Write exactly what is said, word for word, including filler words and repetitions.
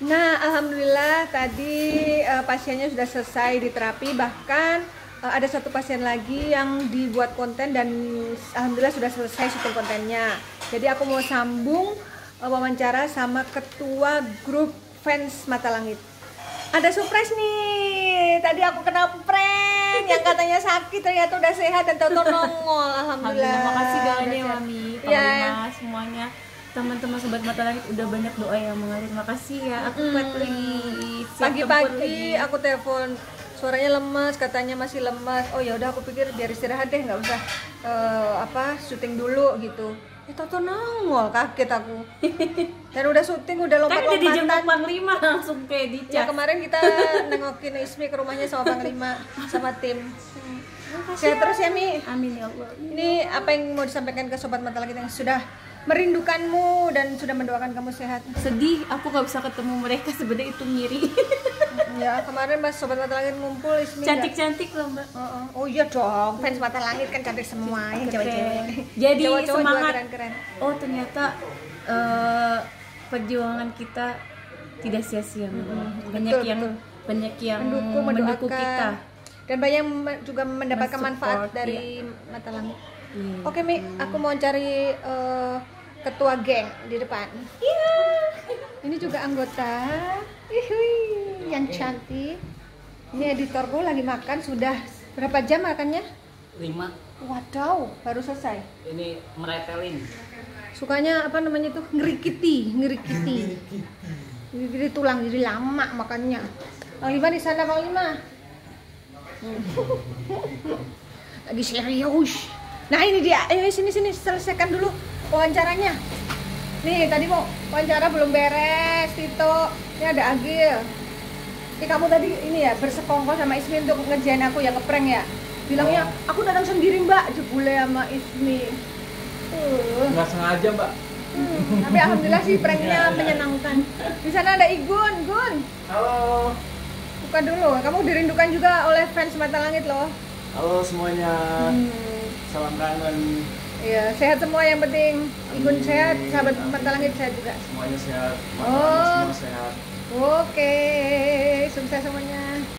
Nah, alhamdulillah tadi uh, pasiennya sudah selesai diterapi, bahkan uh, ada satu pasien lagi yang dibuat konten dan alhamdulillah sudah selesai syuting kontennya. Jadi aku mau sambung uh, wawancara sama ketua grup fans Mata Langit. Ada surprise nih. Tadi aku kena prank yang katanya sakit ternyata udah sehat dan tahu-tahu nongol. Alhamdulillah. Alhamdulillah, makasih doanya Mami, Pak Ya. Lima, semuanya. Teman-teman sobat Mata Langit udah banyak doa yang mengalir. Makasih ya. Aku kuat lagi. Siap tempur Pagi-pagi lagi. aku telepon, suaranya lemas, katanya masih lemas. Oh ya udah, aku pikir biar istirahat deh, nggak usah eh, apa syuting dulu gitu. Eh toto nongol, kaget aku. Dan udah syuting, udah Kan udah dijemput lompat-lompatan. Panglima langsung kayak Ya dicas. kemarin kita nengokin Ismi ke rumahnya sama Panglima sama tim. Sehat terus ya Mi. Amin ya Allah. Ini apa yang mau disampaikan ke sobat Mata Langit yang sudah merindukanmu dan sudah mendoakan kamu sehat? Sedih, aku gak bisa ketemu mereka, sebenarnya itu ngiri. Ya kemarin pas sobat Mata Langit ngumpul Ismi nggak- Cantik-cantik loh Mbak. Oh, oh. Oh iya dong, fans Mata Langit kan cantik semua, yang cewek-cewek. Jadi Cowok-cowok juga semangat. keren-keren. Oh ternyata eh, perjuangan kita tidak sia-sia. Mbak. Banyak Betul, yang betul. banyak yang Mendukung, mendukung mendoakan. kita. Dan banyak yang me- juga mendapatkan Men-support, manfaat dari Mata Langit. Iya. Oke Mi, aku mau cari eh, ketua geng di depan. Ini juga anggota. Ihui, yang cantik. Ini editorku lagi makan, sudah berapa jam makannya? Lima. Wadaw, baru selesai. Ini meretelin. Sukanya apa namanya tuh, ngerikiti, ngerikiti. Jadi tulang, jadi lama makannya. Bang Lima di sana, Bang Lima. Lagi serius. Nah ini dia, ayo sini sini selesaikan dulu wawancaranya. Nih tadi mau wawancara belum beres, Tito. Ini ada Agil. Ini kamu tadi ini ya bersekongkol sama Ismi untuk ngerjain aku ya, ngeprank ya. Bilangnya aku datang sendiri Mbak, jebule sama Ismi. Uh. Nggak sengaja, Mbak. Hmm, tapi alhamdulillah sih pranknya menyenangkan. Di sana ada Igun, Gun. Halo. Buka dulu. Kamu dirindukan juga oleh fans Mata Langit loh. Halo semuanya. Hmm. Salam kangen. Iya, sehat semua yang penting. Igun sehat, sahabat Mata Langit sehat juga. Semuanya sehat. Oh. Semua sehat. Oke, sukses semuanya.